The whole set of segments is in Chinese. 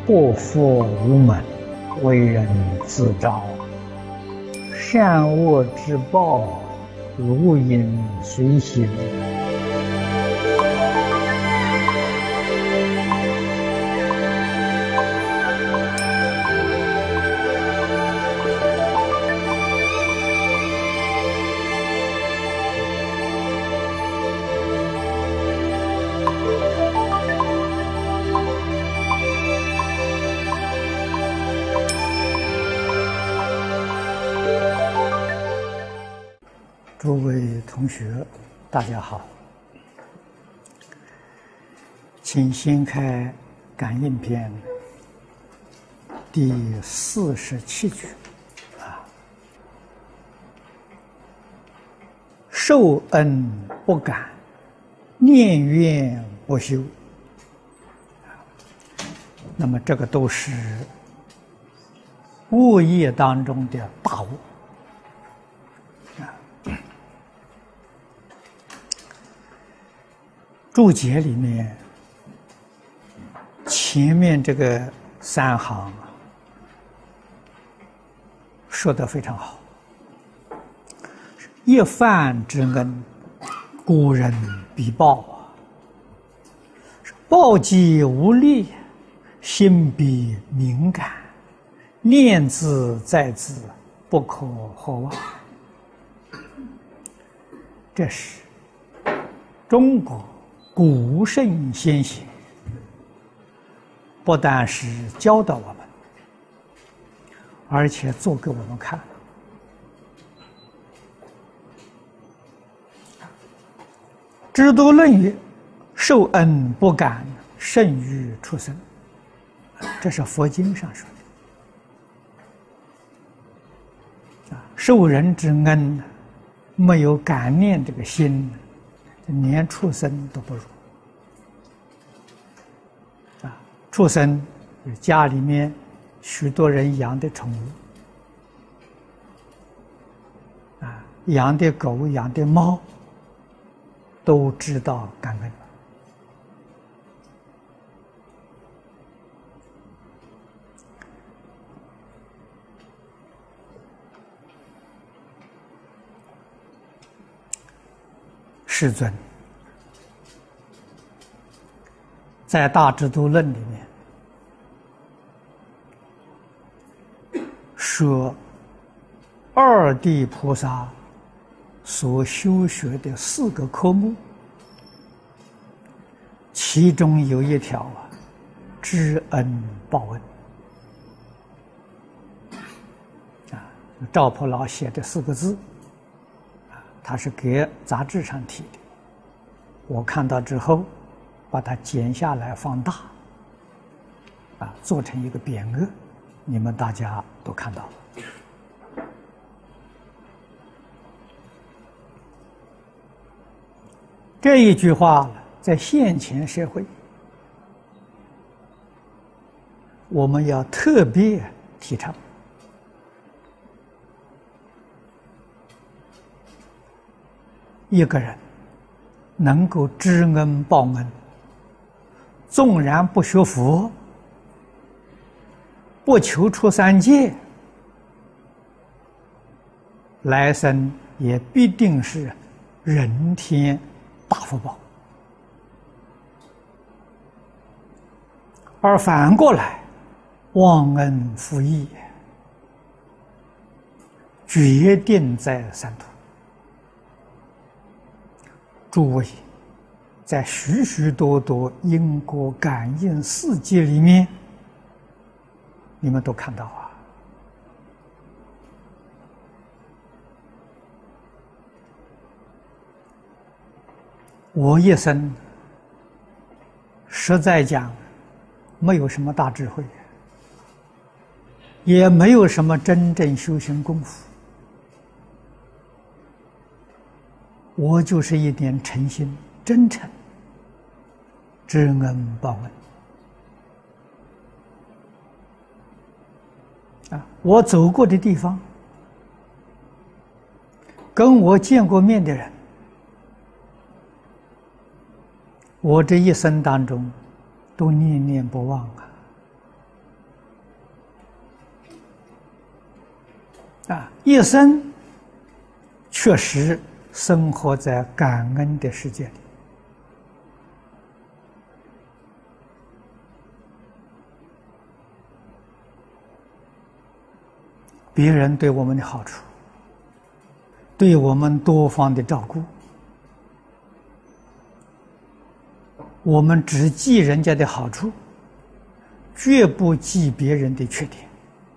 过佛无门，为人自招。善恶之报，如影随形。诸位同学，大家好，请先开感应篇第47句受恩不感，念怨不休。那么这个都是恶业当中的大恶。注解里面前面这个3行说得非常好，一饭之恩，故人必报，报既无力，心必敏感，念兹在兹，不可或忘。这是中国古圣先贤不但是教导我们，而且做给我们看。知多论曰：受恩不感，甚于畜生。这是佛经上说的。受人之恩，没有感念这个心，连畜生都不如。畜生是家里面许多人养的宠物，养的狗、养的猫，都知道感恩。世尊在《大智度论》里面说，二地菩萨所修学的4个科目，其中有一条知恩报恩。赵普老写的4个字，他是给杂志上提的，我看到之后把它剪下来放大，做成一个匾额，你们大家都看到了。这一句话在现前社会，我们要特别提倡。一个人能够知恩报恩，纵然不学佛，不求出三界，来生也必定是人天大福报。而反过来忘恩负义，决定在三途。诸位在许许多多因果感应世界里面，你们都看到我一生实在讲没有什么大智慧，也没有什么真正修行功夫，我就是一点诚心真诚，知恩报恩。我走过的地方，跟我见过面的人，我这一生当中都念念不忘一生确实生活在感恩的世界里。别人对我们的好处，对我们多方的照顾，我们只记人家的好处，绝不记别人的缺点。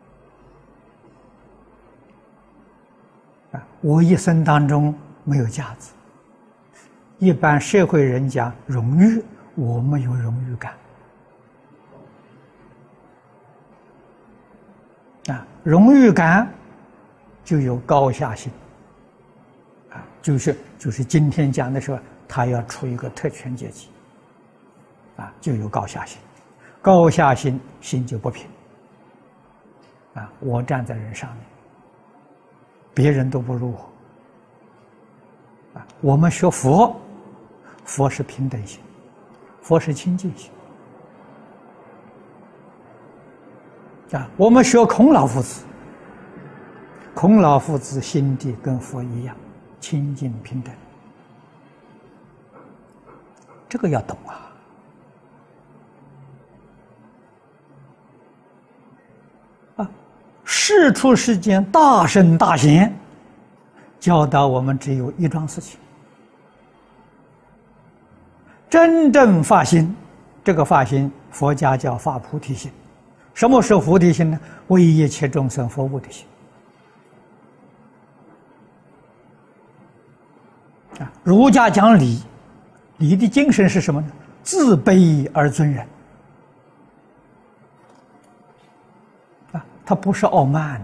我一生当中没有架子，一般社会人讲荣誉，我没有荣誉感。荣誉感就有高下心，就是今天讲的时候，他要处一个特权阶级，就有高下心，高下心心就不平，我站在人上面，别人都不如我，我们学佛，佛是平等心，佛是清净心。我们学孔老夫子，孔老夫子心地跟佛一样，清净平等，这个要懂世出世间大圣大贤教导我们只有一桩事情：真正发心。这个发心，佛家叫发菩提心。什么是菩提心呢？为一切众生服务的心。儒家讲礼，礼的精神是什么呢？自卑而尊人。他不是傲慢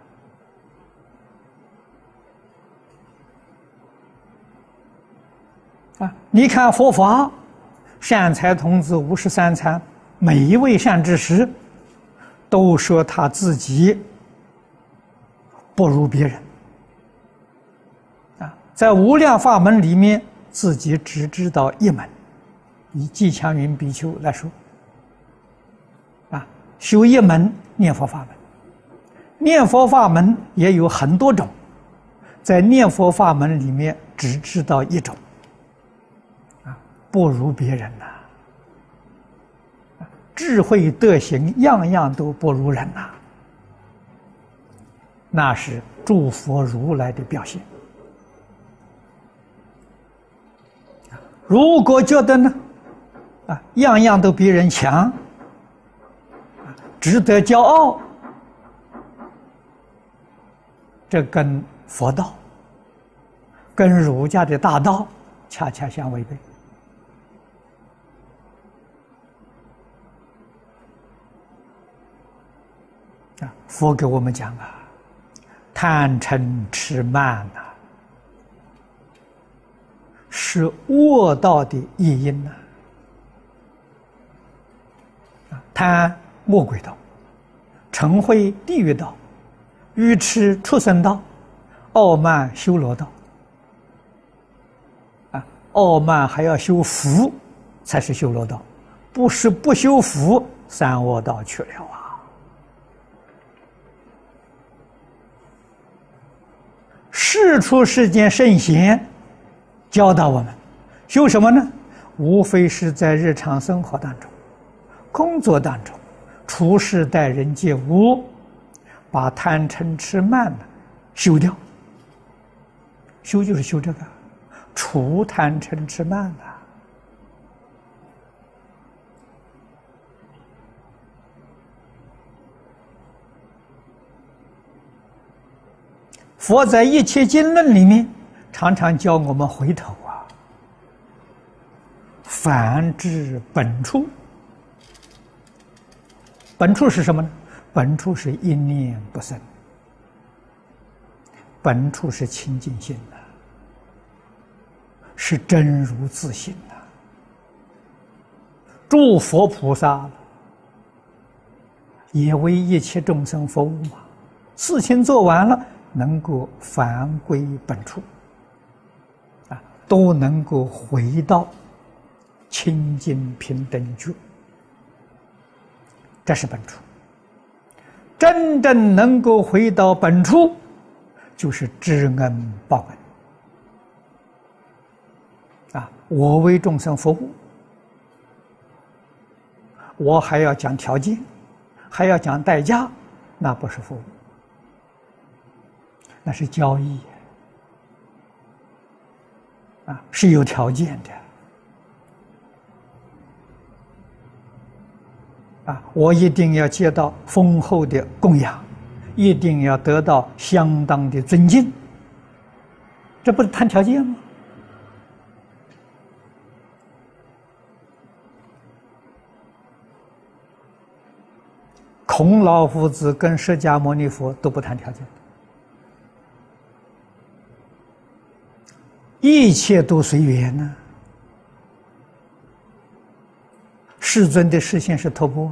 你看佛法，善财童子53参，每一位善知识都说他自己不如别人在无量法门里面，自己只知道一门。以季强云比丘来说修一门念佛法门，念佛法门也有很多种，在念佛法门里面只知道一种不如别人智慧德行样样都不如人那是诸佛如来的表现。如果觉得呢样样都比人强，值得骄傲，这跟佛道跟儒家的大道恰恰相违背。佛给我们讲贪嗔痴慢是恶道的业因贪魔鬼道，嗔恚地狱道，愚痴畜生道，傲慢修罗道傲慢还要修福才是修罗道，不是不修福三恶道去了世出世间圣贤教导我们修什么呢？无非是在日常生活当中，工作当中，处事待人接物，把贪嗔痴慢修掉。修就是修这个，除贪嗔痴慢佛在一切经论里面常常教我们回头返至本处。本处是什么呢？本处是一念不生，本处是清净心是真如自性诸佛菩萨也为一切众生服务事情做完了，能够返归本处都能够回到清净平等觉，这是本处。真正能够回到本处， 就是知恩报恩。我为众生服务，我还要讲条件，还要讲代价，那不是服务，那是交易是有条件的我一定要接到丰厚的供养，一定要得到相当的尊敬，这不是谈条件吗？孔老夫子跟释迦牟尼佛都不谈条件，一切都随缘呢。世尊的示现是托钵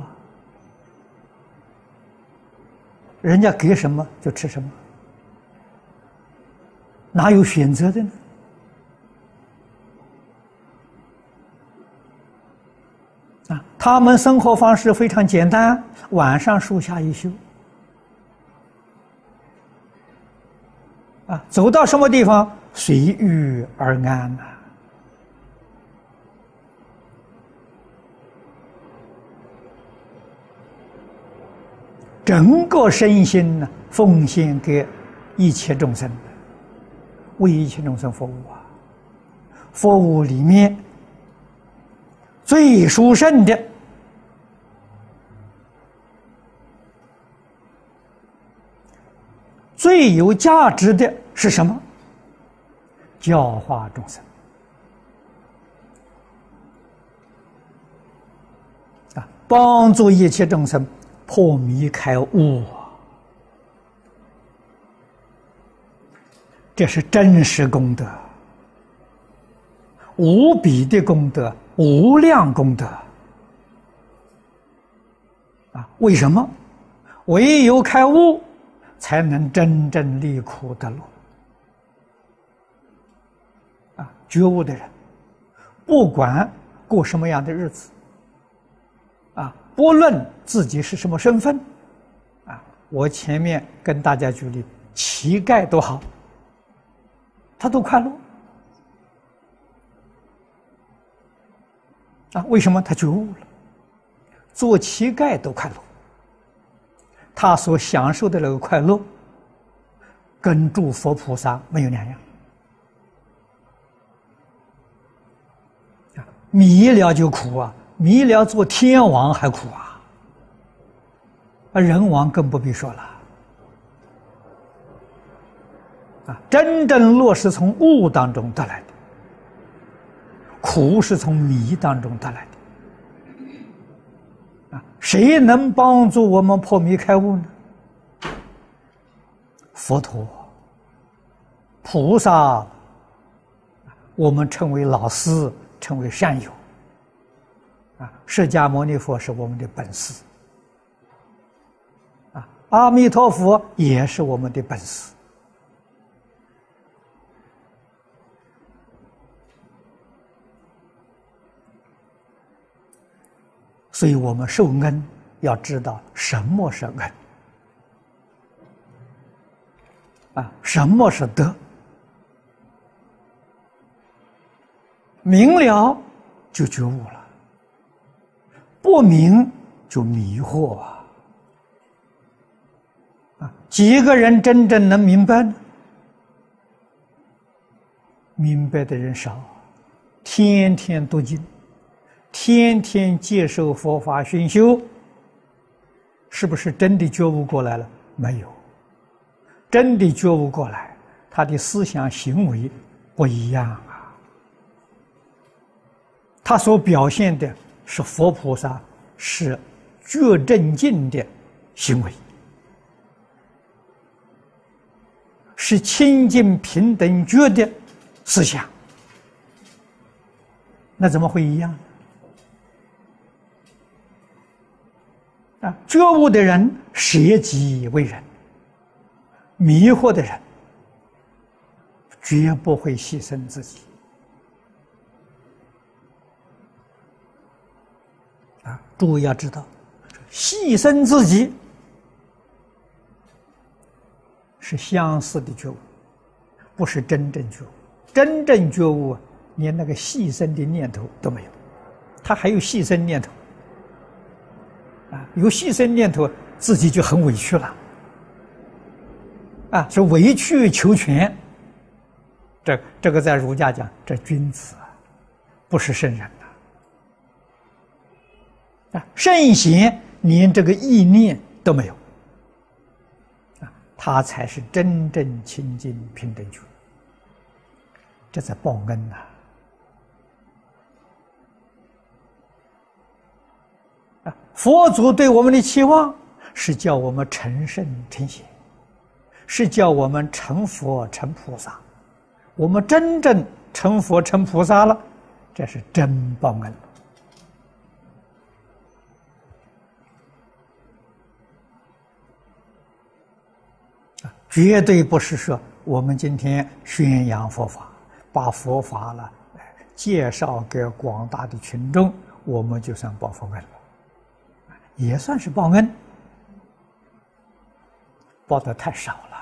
人家给什么就吃什么，哪有选择的呢？他们生活方式非常简单，晚上树下一宿走到什么地方随遇而安整个身心呢奉献给一切众生，为一切众生服务服务里面最殊胜的最有价值的是什么？教化众生帮助一切众生破迷开悟这是真实功德，无比的功德，无量功德为什么？唯有开悟才能真正离苦得乐觉悟的人不管过什么样的日子不论自己是什么身份我前面跟大家举例，乞丐都好，他都快乐为什么？他觉悟了，做乞丐都快乐，他所享受的那个快乐跟诸佛菩萨没有两样迷了就苦迷了做天王还苦人王更不必说了真正乐是从悟当中得来的，苦是从迷当中得来的谁能帮助我们破迷开悟呢？佛陀、菩萨，我们称为老师，称为善友释迦牟尼佛是我们的本师阿弥陀佛也是我们的本师所以我们受恩要知道什么是恩什么是德，明了就觉悟了，不明就迷惑几个人真正能明白呢？明白的人少，天天读经，天天接受佛法熏修，是不是真的觉悟过来了？没有，真的觉悟过来，他的思想行为不一样他所表现的是佛菩萨是觉正境的行为，是清净平等觉的思想，那怎么会一样呢？觉悟的人舍己为人，迷惑的人绝不会牺牲自己诸位要知道，牺牲自己是相似的觉悟，不是真正觉悟。真正觉悟，连那个牺牲的念头都没有，他还有牺牲念头啊，有牺牲念头，自己就很委屈了啊，是委曲求全。这个在儒家讲，这君子啊，不是圣人啊，圣贤连这个意念都没有啊，他才是真正清净平等觉，这在报恩呐啊！佛祖对我们的期望是叫我们成圣成贤，是叫我们成佛成菩萨。我们真正成佛成菩萨了，这是真报恩啊！绝对不是说我们今天宣扬佛法，把佛法了介绍给广大的群众，我们就算报佛恩了，也算是报恩，报得太少了。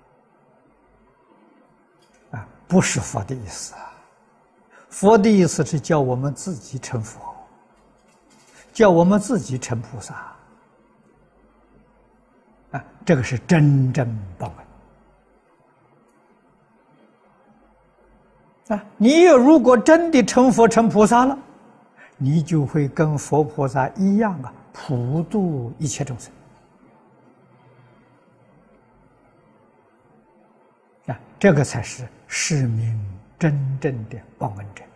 不是佛的意思啊！佛的意思是叫我们自己成佛，叫我们自己成菩萨啊！这个是真正报恩啊！你如果真的成佛成菩萨了，你就会跟佛菩萨一样啊，普度一切众生啊！这个才是是名真正的报恩者。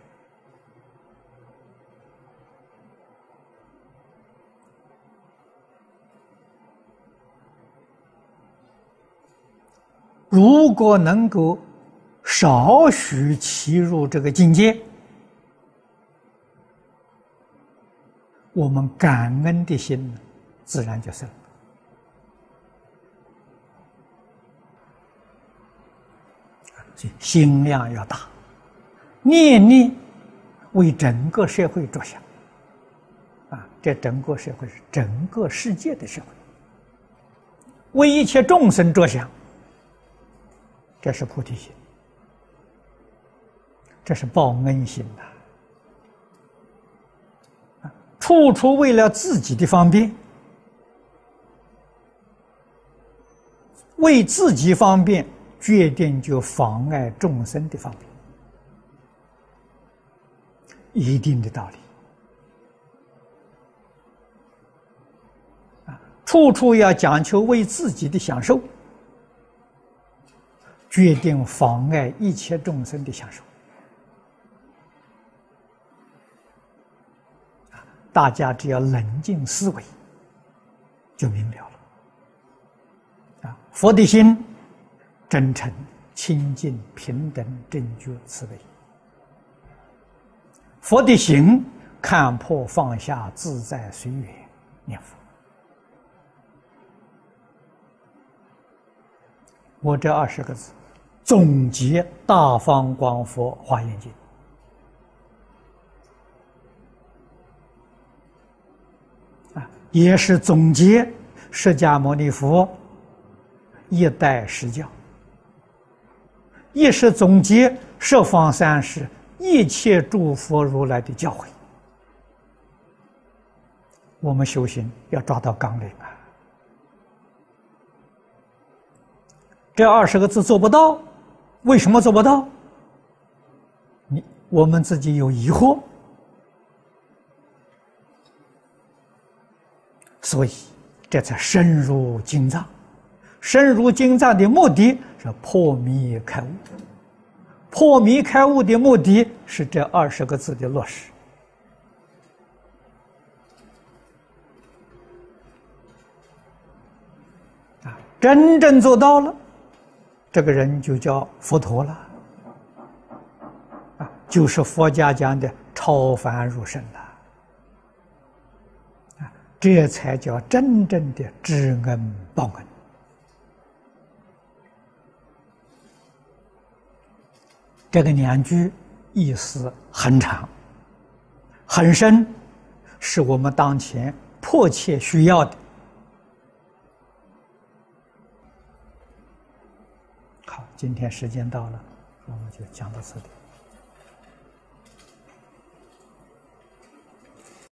如果能够少许契入这个境界，我们感恩的心自然就生了。心量要大，念念为整个社会着想啊！这整个社会是整个世界的社会，为一切众生着想，这是菩提心，这是报恩心呐！处处为了自己的方便，为自己方便，决定就妨碍众生的方便，一定的道理啊！处处要讲求为自己的享受，决定妨碍一切众生的享受啊！大家只要冷静思维，就明了了啊！佛的心真诚、清净、平等、正觉、慈悲。佛的行看破放下、自在随缘念佛。我这20个字总结大方广佛华严经啊，也是总结释迦牟尼佛一代实教，也是总结十方三世一切诸佛如来的教诲。我们修行要抓到纲领啊！这20个字做不到，为什么做不到？我们自己有疑惑，所以这才深入经藏。深入经藏的目的是破迷开悟，破迷开悟的目的是这20个字的落实。啊，真正做到了，这个人就叫佛陀了，啊，就是佛家讲的超凡入圣了，啊，这才叫真正的知恩报恩。这个2句意思很长很深，是我们当前迫切需要的。 好，今天时间到了，那么就讲到这里。